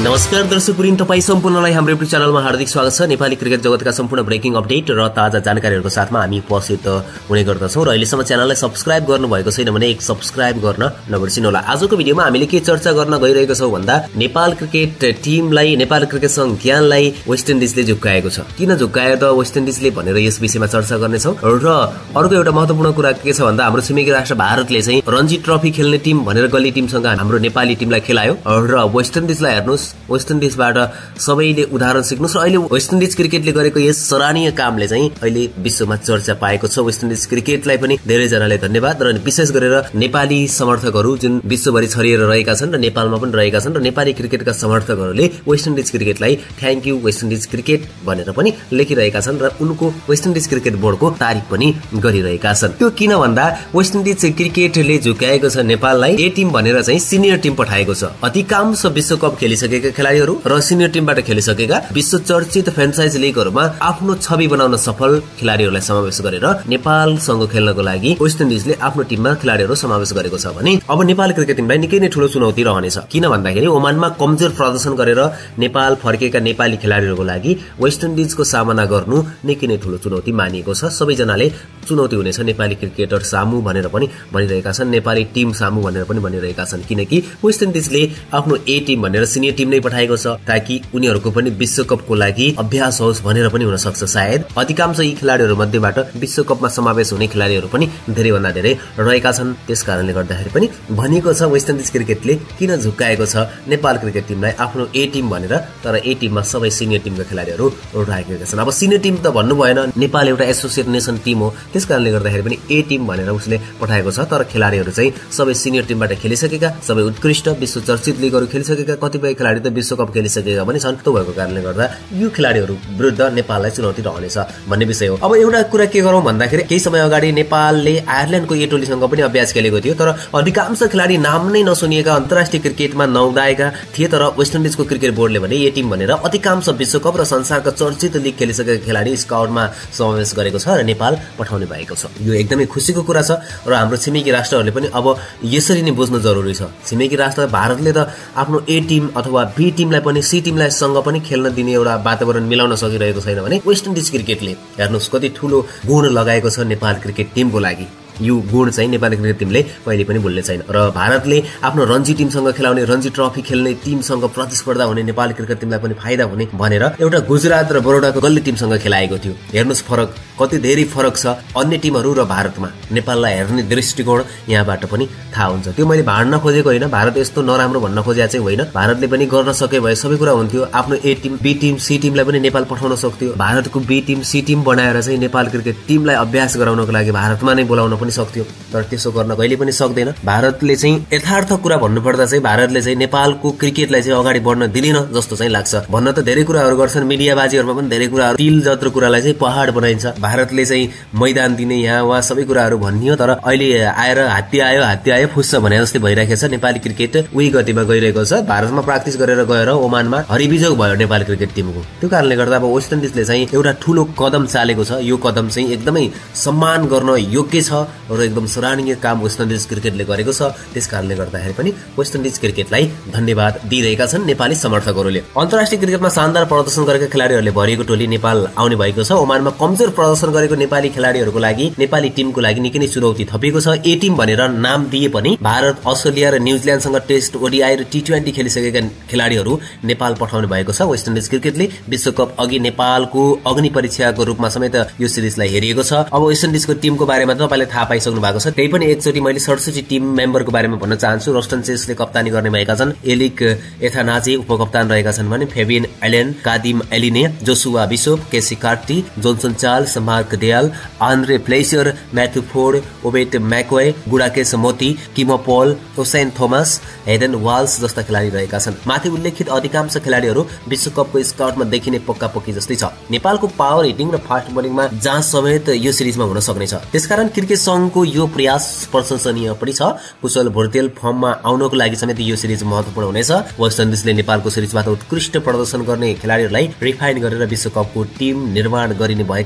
नमस्कार दर्शकवृन्द, तपाई सम्पूर्णलाई हाम्रो युट्युब च्यानलमा हार्दिक स्वागत छ। नेपाली क्रिकेट जगतका सम्पूर्ण ब्रेकिङ अपडेट र ताजा जानकारीहरूको साथमा हामी उपस्थित हुने गर्दछौँ र अहिलेसम्म च्यानललाई सब्स्क्राइब गर्नुभएको छैन भने एक सब्स्क्राइब गर्न नबिर्सिनुहोला। आजको भिडियोमा हामीले के चर्चा गर्न गइरहेको छौँ भन्दा नेपाल क्रिकेट टिमलाई, नेपाल क्रिकेट संज्ञानलाई वेस्ट इन्डिजले झुक्काएको छ। किन झुक्कायो त वेस्ट इन्डिजले भनेर यस विषयमा चर्चा गर्नेछौँ। र अर्को एउटा महत्त्वपूर्ण कुरा के छ भन्दा हाम्रो छिमेकी राष्ट्र भारतले चाहिँ रणजी ट्रफी खेल्ने टिम भनेर गल्ली टिमसँग हाम्रो नेपाली टिमलाई खेलायो र वेस्ट इन्डिजलाई हेर्नुस्, वेस्ट इन्डिजबाट सबैले उदाहरण सिक्नुस् र अहिले वेस्ट इन्डिज क्रिकेटले गरेको यस सराहनीय कामले चाहिँ अहिले विश्वमा चर्चा पाएको छ। वेस्ट इन्डिज क्रिकेटलाई पनि धेरैजनाले धन्यवाद र विशेष गरेर नेपाली समर्थकहरू जुन विश्वभरि छरिएर रहेका छन् र नेपालमा पनि रहेका छन् र नेपाली क्रिकेटका समर्थकहरूले वेस्ट इन्डिज क्रिकेटलाई thank you West Indies cricket भनेर पनि लेखिरहेका छन् र उनको वेस्ट इन्डिज क्रिकेट बोर्डको तारिफ पनि गरिरहेका छन्। त्यो किन भन्दा वेस्ट इन्डिज क्रिकेटले झुकाएको छ नेपाललाई ए टिम भनेर चाहिँ सिनियर टिम पठाएको छ। अधिकांश विश्वकप खेलिसकेका खेलाडीहरू र सिनियर टिमबाट खेलिसकेका विश्व चर्चित फ्रेन्चाइज लिगहरूमा आफ्नो छवि बनाउन सफल खेलाडीहरूलाई समावेश गरेर नेपालसँग खेल्नको लागि वेस्ट इन्डिजले आफ्नो टिममा खेलाडीहरू समावेश गरेको छ भने अब नेपाल क्रिकेट टिमलाई निकै नै ठूलो चुनौती रहनेछ। किन भन्दाखेरि ओमानमा कमजोर प्रदर्शन गरेर नेपाल फर्केका नेपाली खेलाडीहरूको लागि वेस्ट इन्डिजको सामना गर्नु निकै नै ठूलो चुनौती मानिएको छ। सबैजनाले चुनौती हुनेछ नेपाली क्रिकेटर सामु भनेर पनि भनिरहेका छन्, नेपाली टिम सामु भनेर पनि भनिरहेका छन्, किनकि वेस्ट इन्डिजले आफ्नो ए टिम भनेर सिनियर टिम नै पठाएको छ ताकि उनीहरूको पनि विश्वकपको लागि अभ्यास होस् भनेर पनि हुन सक्छ। सायद अधिकांश यी खेलाडीहरू मध्येबाट विश्वकपमा समावेश हुने खेलाडीहरू पनि धेरैभन्दा धेरै रहेका छन्। त्यसकारणले गर्दाखेरि पनि भनिएको छ वेस्ट इन्डिज क्रिकेटले किन झुक्काएको छ नेपाल क्रिकेट टिमलाई आफ्नो ए टिम भनेर, तर ए टिममा सबै सिनियर टिमका खेलाडीहरू राखेका छन्। अब सिनियर टिम त भन्नु भएन, नेपाल एउटा एसोसिएट नेसन टिम हो, त्यसकारणले गर्दाखेरि पनि ए टिम भनेर उसले पठाएको छ। तर खेलाडीहरू चाहिँ सबै सिनियर टिमबाट खेलिसकेका, सबै उत्कृष्ट विश्व चर्चित लिगहरू खेलिसकेका, कतिपय खेलाडी त विश्वकप खेलिसकेका पनि छन्। त्यो भएको कारणले गर्दा यो खेलाडीहरू विरुद्ध नेपाललाई चुनौती रहनेछ भन्ने विषय हो। अब एउटा कुरा के गरौँ भन्दाखेरि केही समय अगाडि नेपालले आयरल्यान्डको ए टोलीसँग पनि अभ्यास खेलेको थियो, तर अधिकांश खेलाडी नाम नै नसुनिएका, अन्तर्राष्ट्रिय क्रिकेटमा नउदाएका थिए। तर वेस्ट इन्डिजको क्रिकेट बोर्डले भने ए टिम भनेर अधिकांश विश्वकप र संसारका चर्चित लिग खेलिसकेका खेलाडी स्काउटमा समावेश गरेको छ र नेपाल पठाउने भएको छ। यो एकदमै खुसीको कुरा छ र हाम्रो छिमेकी राष्ट्रहरूले पनि अब यसरी नै बुझ्नु जरुरी छ। छिमेकी राष्ट्र भारतले त आफ्नो ए टिम अथवा बी टिमलाई पनि सी टिमलाई सँग पनि खेल्न दिने एउटा वातावरण मिलाउन सकिरहेको छैन भने वेस्ट इन्डिज क्रिकेटले हेर्नुस् कति ठूलो गुण लगाएको छ नेपाल क्रिकेट टिमको लागि। यो गुण चाहिँ नेपाली क्रिकेट टिमले कहिले पनि भुल्ने छैन र भारतले आफ्नो रणजी टिमसँग खेलाउने, रणजी ट्रफी खेल्ने टिमसँग प्रतिस्पर्धा हुने नेपाली क्रिकेट टिमलाई पनि फाइदा हुने भनेर एउटा गुजरात र बरोडाको गल्ली टिमसँग खेलाएको थियो। हेर्नुस् फरक, कति धेरै फरक छ अन्य टिमहरू र भारतमा। नेपाललाई हेर्ने दृष्टिकोण यहाँबाट पनि थाहा हुन्छ। त्यो मैले भाड्न खोजेको होइन, भारत यस्तो नराम्रो भन्न खोजेको चाहिँ होइन। भारतले पनि गर्न सके भए सबै कुरा हुन्थ्यो। आफ्नो A team, B team, C टिमलाई पनि नेपाल पठाउन सक्थ्यो। भारतको बी टिम, सी टिम बनाएर चाहिँ नेपाल क्रिकेट टिमलाई अभ्यास गराउनको लागि भारतमा नै बोलाउन पनि सक्थ्यो, तर त्यसो गर्न कहिले पनि सक्दैन। भारतले चाहिँ यथार्थ कुरा भन्नुपर्दा चाहिँ भारतले चाहिँ नेपालको क्रिकेटलाई चाहिँ अगाडि बढ्न दिँदैन जस्तो चाहिँ लाग्छ। भन्न त धेरै कुराहरू गर्छन्, मिडियाबाजीहरूमा पनि धेरै कुराहरू, तिल जत्रो कुरालाई चाहिँ पहाड बनाइन्छ। भारतले चाहिँ मैदान दिने यहाँ वहाँ सबै कुराहरू भनियो, तर अहिले आएर हात्ती आयो फुस्छ भने जस्तै भइरहेको छ। नेपाली क्रिकेट उही गतिमा गइरहेको छ। भारतमा प्र्याक्टिस गरेर गएर ओमानमा हरिबिजोग भयो नेपाली क्रिकेट टिमको। त्यो कारणले गर्दा अब वेस्ट इन्डिजले चाहिँ एउटा ठूलो कदम चालेको छ। यो कदम चाहिँ एकदमै सम्मान गर्न योग्य छ र एकदम सराहनीय काम वेस्ट इन्डिज क्रिकेटले गरेको छ। त्यसकारणले गर्दाखेरि पनि वेस्ट इन्डिज क्रिकेटलाई धन्यवाद दिइरहेका छन् नेपाली समर्थकहरूले। अन्तर्राष्ट्रिय क्रिकेटमा शानदार प्रदर्शन गरेका खेलाडीहरूले भरिएको टोली नेपाल आउने भएको छ। ओमानमा कमजोर प्रदर्शन गरेको नेपाली खेलाडीहरूको लागि, नेपाली टिमको लागि निकै नै चुनौती थपिएको छ। ए टिम भनेर नाम दिए पनि भारत, अस्ट्रेलिया र न्युजिल्यान्डसँग टेस्ट, ओडिआई र टी20 खेलिसकेका खेलाडीहरू नेपाल पठाउने भएको छ। वेस्ट इन्डिज क्रिकेटले विश्वकप अघि नेपालको अग्नि परीक्षाको रूपमा समेत यो सिरिजलाई हेरिएको छ। अब वेस्ट इन्डिजको टिमको बारेमा तपाईले थाहा पाइसक्नु भएको छ। त्यही पनि एकचोटि मैले 67 टिम मेम्बरको बारेमा भन्न चाहन्छु। रोस्टन चेसले कप्तानी गर्ने भएका छन्, एलिक एथानाजे उपकप्तान रहेका छन् भने Fabian Allen, Kadeem Alleyne, Joshua Bishop, Keacy Carty, Johnson Charles, Mark Deyal, Andre Fletcher, Matthew Forde, Obed McCoy, Gudakesh Motie, Keemo Paul, Hosein Thomas, Hayden Walsh जस्ता खेलाडी रहेका छन्। माथि उल्लेखित अधिकांश खेलाडीहरू विश्वकपको स्काउटमा देखिने पक्का-पक्की जस्तै छ। नेपालको पावर हिटिङ र फास्ट बोलिङमा जाँच समेत यो सिरिजमा हुन सक्नेछ। त्यसकारण क्रिकेट संघको यो प्रयास प्रशंसनीय पनि छ। कुशल भुर्तेल फर्ममा आउनको लागि समेत यो सिरिज महत्त्वपूर्ण हुनेछ। वेस्ट इन्डिजले नेपालको सिरिजबाट उत्कृष्ट प्रदर्शन गर्ने खेलाडीहरूलाई रिफाइन गरेर विश्वकपको टिम निर्माण गरिने भएकाले यो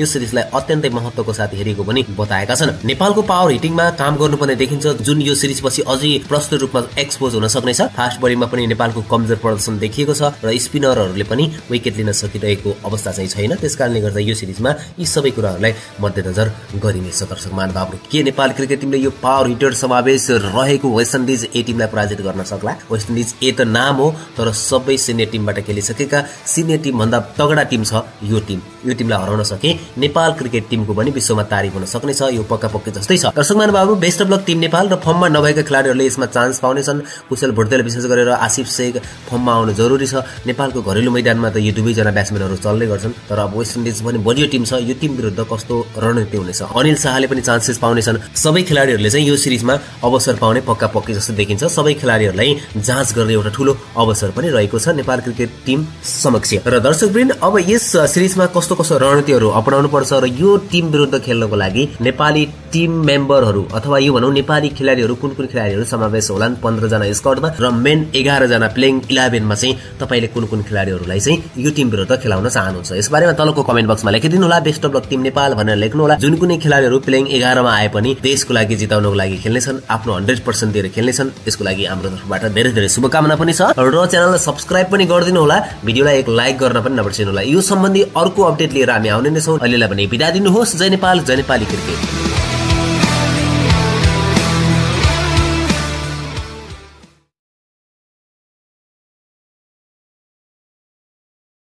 यो सिरिजलाई अत्यन्तै महत्त्वको साथ हेरेको पनि बताएका छन्। नेपालको पावर हिटिङमा काम गर्नुपर्ने देखिन्छ, जुन यो सिरिजपछि अझै प्रष्ट रूपमा एक्सपोज हुन सक्नेछ। फास्ट बलिङमा पनि नेपालको कमजोर प्रदर्शन देखिएको छ र स्पिनरहरूले पनि विकेट लिन सकिरहेको अवस्था चाहिँ छैन। त्यसकारणले गर्दा यो सिरिजमा यी सबै कुराहरूलाई मध्यनजर गरिनेछ। दर्शक महानुभावहरू, के नेपाल क्रिकेट टिमले यो पावर हिटर समावेश रहेको वेस्ट इन्डिज ए टिमलाई पराजित गर्न सक्ला? वेस्ट इन्डिज ए त नाम हो, तर सबै सिनियर टिमबाट खेलिसकेका सिनियर टिम भन्दा तगडा टिम छ यो टिम। यो टिमलाई हराउन सके नेपाल क्रिकेट टिमको पनि विश्वमा तारिफ हुन सक्नेछ, यो पक्का पक्कै जस्तै छ। दर्शक महानुभावहरू, best of luck team Nepal र फर्ममा नभएका खेलाडीहरूले यसमा चान्स पाउनेछन्। कुशल भुटदेल विशेष गरेर आसिफ शेख फर्ममा आउनु जरुरी छ। नेपालको घरेलु मैदानमा त यो दुवैजना ब्याट्सम्यानहरू चल्दै गर्छन्, तर अब वेस्ट इन्डिज पनि बलियो टिम छ। यो टिम विरुद्ध कस्तो रणनीति हुनेछ? अनिल शाहले पनि चान्सेस पाउनेछन्। सबै खेलाडीहरूले चाहिँ यो सिरिजमा अवसर पाउने पक्का पक्कै जस्तो देखिन्छ। सबै खेलाडीहरूलाई जाँच गर्ने एउटा ठूलो अवसर पनि रहेको छ नेपाल क्रिकेट टिम समक्ष। र दर्शकवृन्द, अब यस सिरिजमा कस्तो कस्तो रणनीतिहरू अपनाउनु पर्छ र यो टिम विरुद्ध खेल्नको लागि नेपाली टिम मेम्बरहरू अथवा यो भनौँ नेपाली खेलाडीहरू कुन कुन खेलाडीहरू समावेश होलान् 15 जना स्क्वाडमा र मेन 11 जना प्लेइङ 11 मा चाहिँ तपाईले कुन कुन खेलाडीहरूलाई चाहिँ यो टिम विरुद्ध खेलाउन चाहनुहुन्छ? यसबारेमा तलको कमेन्ट बक्समा लेखिदिनु होला। Best of luck team Nepal भनेर लेख्नु होला। जुन कुनै खेलाडीहरू प्लेइङ 11 मा आए पनि देशको लागि जिताउनको लागि खेल्नेछन्, आफ्नो 100% दिएर खेल्नेछन्। यसको लागि हाम्रो तर्फबाट धेरै धेरै शुभकामना पनि छ र च्यानललाई सब्स्क्राइब पनि गरिदिनु होला। भिडियोलाई एक लाइक गर्न पनि नबिर्सिनु होला। यो सम्बन्धी अर्को अपडेट लिएर हामी आउने नै छौँ। अहिलेलाई भने बिदा दिनुहोस्। जय नेपाल, जय नेपाली क्रिकेट।